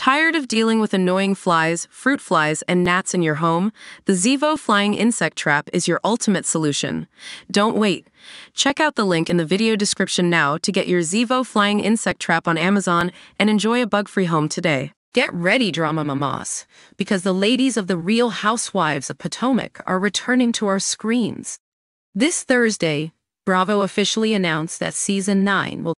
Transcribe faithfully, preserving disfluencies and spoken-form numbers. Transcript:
Tired of dealing with annoying flies, fruit flies, and gnats in your home? The Zevo Flying Insect Trap is your ultimate solution. Don't wait. Check out the link in the video description now to get your Zevo Flying Insect Trap on Amazon and enjoy a bug-free home today. Get ready, drama mamas, because the ladies of the Real Housewives of Potomac are returning to our screens. This Thursday, Bravo officially announced that Season nine will